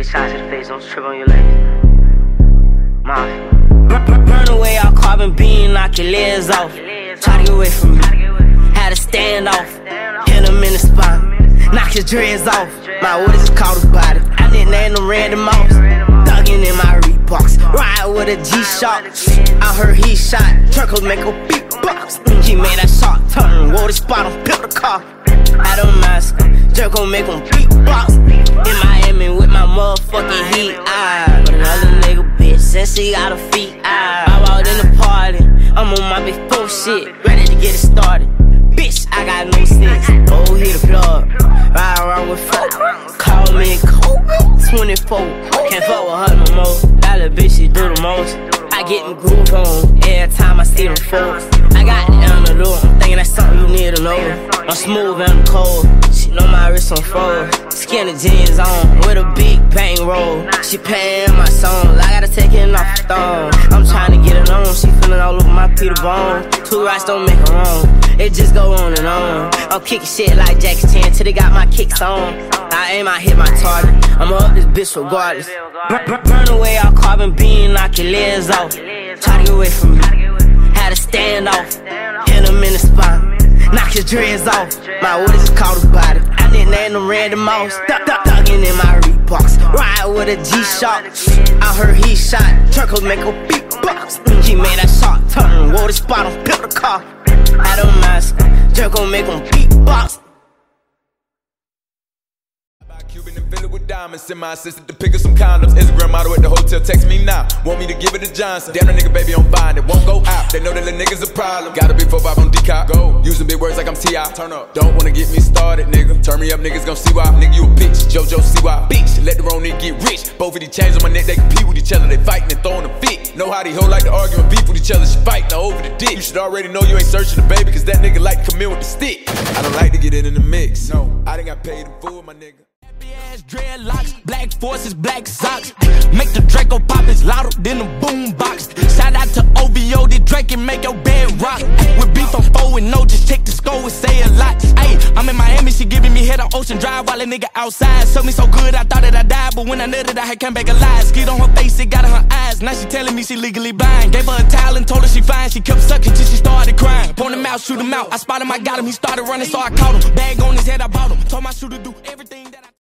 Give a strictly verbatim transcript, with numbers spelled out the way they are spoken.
shots to the face, don't trip on your legs. Mafia. Burn, burn, burn away all carbon beam, knock your legs off. Try to get away from me, had to stand off. Hit him in the spine, knock his dreads off. My wood is called a body, I didn't name them random mouse. Thuggin in my Reeboks, ride with a G-Shock. I heard he shot, Dracos make a beatbox. He made that shot turn, wore the spot on, built the car. I don't mask, Draco make him beatbox. In Miami with my motherfucking heat, ah. But another nigga bitch, since he got a feet, ah. I walked in the party, I'm on my big four shit, ready to get it started. Bitch, I got no sticks, oh hit the plug. Ride around with folk, call me Kobe, twenty-four. Can't fuck with her no more, that little bitch she do the most. I get in groove on, every time I see them folks. I got the antidote, I'm thinking that's something you need to know. I'm smooth and I'm cold, she know my wrist on fold. Skinny jeans on, with a big bang roll. She paying my songs, I gotta take it off the thong. I'm trying to get it on, she feeling all over my Peter Bone. Two rights don't make her wrong, it just go on and on. I'm kicking shit like Jackie Chan till they got my kicks on. I aim, I hit my target, I'ma up this bitch regardless. Burn, burn, burn away all carbon beam, knock your legs off. Try to get away from me, had to stand off. Hit him in the spine, knock his dreads off. My wood is called a body, I didn't name them random mouse. Thuggin in my Reeboks, ride with a G-Shock. I heard he shot, Dracos make a beatbox. He made that shot turn, wore the spot on, built the car. I don't mask, Draco make him beatbox. Cuban and fill it with diamonds. Send my assistant to pick up some condoms. Instagram model at the hotel, text me now. Want me to give it to Johnson. Damn, the nigga baby on bind, it won't go out. They know that the nigga's a problem. Got a big four five on D-Cop. Go. Using big words like I'm T I Turn up. Don't wanna get me started, nigga. Turn me up, niggas gon' see why. Nigga, you a bitch. JoJo, see why. Bitch, let the wrong nigga get rich. Both of these chains on my neck, they compete with each other. They fighting and throwing a fit. Know how these hoes like to argue and beef with each other. She fighting over the dick. You should already know you ain't searching the baby, cause that nigga like to come in with the stick. I don't like to get it in the mix. No, I done got paid in full, my nigga. Ass dreadlocks, black forces, black socks. Make the Draco pop is louder than a boombox. Shout out to O V O, the Drake and make your bed rock. With beef I'm four and no, just check the score and say a lot. Ayy, I'm in Miami, she giving me head on Ocean Drive while a nigga outside. Sucked me so good, I thought that I died, but when I nutted, I had come back alive. Skid on her face, it got in her eyes. Now she telling me she legally blind. Gave her a towel and told her she fine. She kept sucking till she started crying. Point him out, shoot him out. I spotted him, I got him. He started running, so I caught him. Bag on his head, I bought him. Told my shooter do everything.